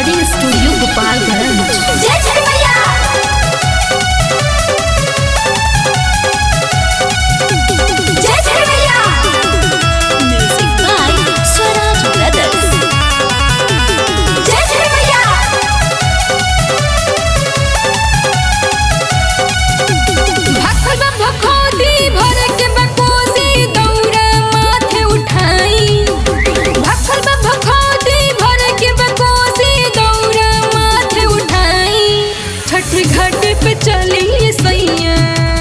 Recording studio Gopalganj. जय जय मैया। जय जय मैया। Music by Swaraj brothers. जय जय मैया। भखल भखोदी भर के बकोसी दौरा माथे उठाई। भखल भखोदी भर के बकोसी दौरा माथे उठाई। छठ घाट पे चली सैया।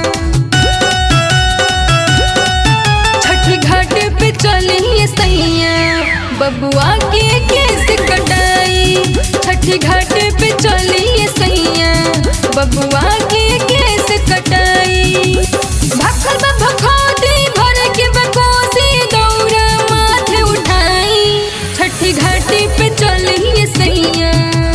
छठ घाट पे चली सैया। बबुआ के केस कटाई। छठ घाट पे चली सैया। बबुआ के केस कटाई। भखल भखोदी भर के बकोसी दौरा माथे उठाई। छठ घाट पे चली सैया।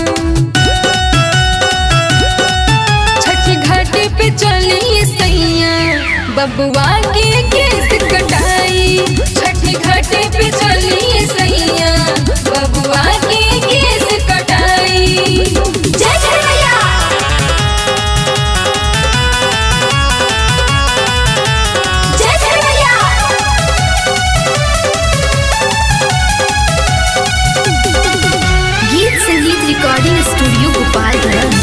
छठ घाट पे चली सैया। बबुआ के केस कटाई। छठ घाट पे चली सैया। बबुआ के केस कटाई। जय जय मैया। जय जय मैया। गीत संगीत रिकॉर्डिंग स्टूडियो गोपालगंज।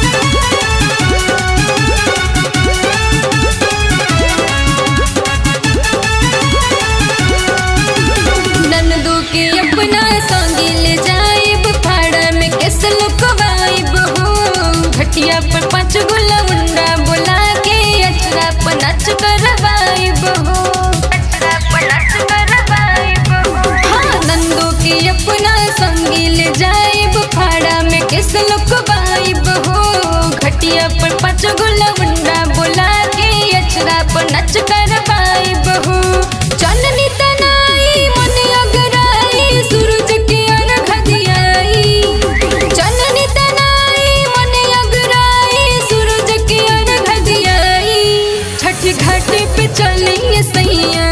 ननदू के अपना संगी ले जाइब। फाड़ा में केस लुकवाइब हो। घटिया पर 5 गुला मुंडा बुला के अचरा पर नाच करवाइब हो। अचरा पर नाच करवाइब हो। हाँ, नंदू के अपना संगी ले जाइब। फाड़ा में केस लुकवाइब हो। घटिया पर 5 गुला मुंडा बुला के अचरा पर नाच करवाइब हो। चननी तनाई मन अगराई सूरज की अर्घ दियाई। चननी तनाई मन अगराई सूरज की अर्घ दियाई। छठ घाट पे चली सैया।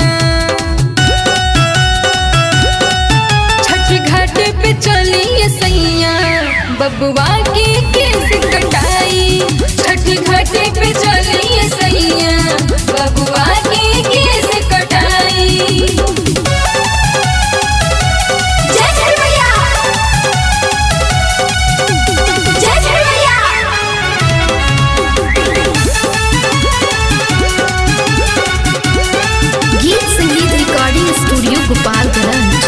छठ घाट पे चली सैया। बबुआ के केस कटाई। छठ घाट पे चली सैया। बबुआ के केस कटाई। जय जय मैया। जय जय मैया। गीत संगीत रिकॉर्डिंग स्टूडियो गोपालगंज।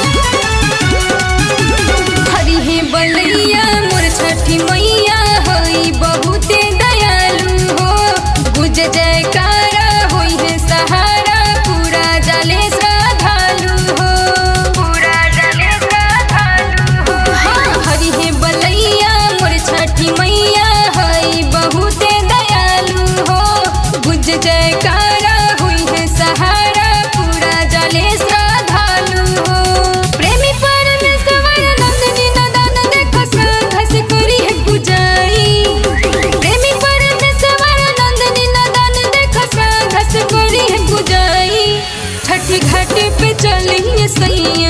हरि हे बलैया मोर छठी मैया होई बहुते दयालु हो। गुज जयकारा होई है सहारा पूरा जाले श्रद्धालु हो। पूरा जाले श्रद्धालु हो। हाँ, हरि हे बलैया मोर छठी मैया होई बहुते दयालु हो। गुज जयकारा होई है सहारा पूरा जाले श्रद्धालु हो। प्रेमी परमेश्वर नंदनी नदन देखो श्रद्धा से करी है पूजाई। प्रेमी परमेश्वर नंदनी नदन देखो श्रद्धा से करी है पूजाई। छठ घाट पे चली सैया।